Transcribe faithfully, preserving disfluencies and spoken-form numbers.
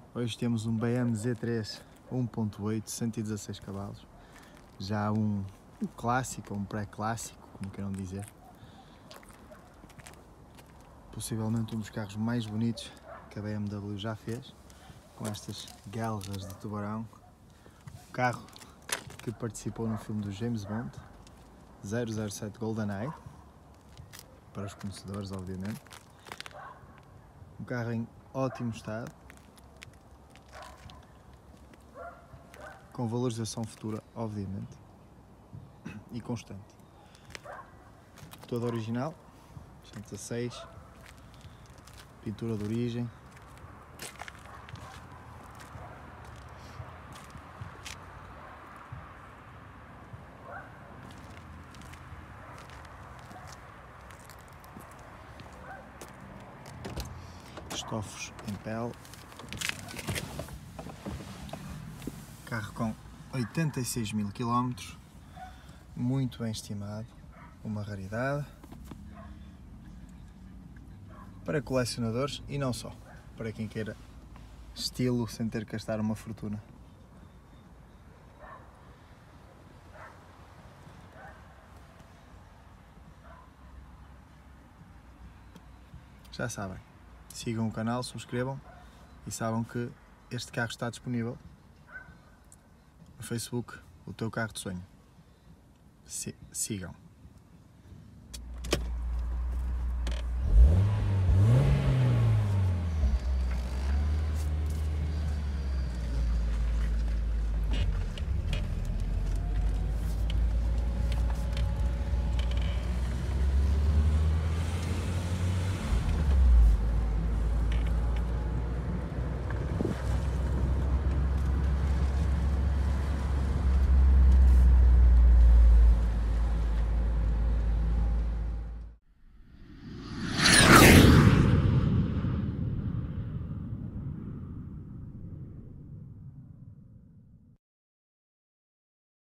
Hoje temos um B M Z três um ponto oito, cento e dezasseis cavalos, já um, um clássico, um pré-clássico, como queiram dizer. Possivelmente um dos carros mais bonitos que a B M W já fez, com estas galras de tubarão. O carro que participou no filme do James Bond, zero zero sete GoldenEye, para os conhecedores, obviamente. Um carro em ótimo estado, com valorização futura, obviamente, e constante. Todo original, cento e dezasseis, pintura de origem. Estofos em pele. Carro com oitenta e seis mil quilómetros, muito bem estimado, uma raridade para colecionadores e não só, para quem queira estilo sem ter que gastar uma fortuna. Já sabem, sigam o canal, subscrevam e saibam que este carro está disponível no Facebook, o teu carro de sonho. Sigam.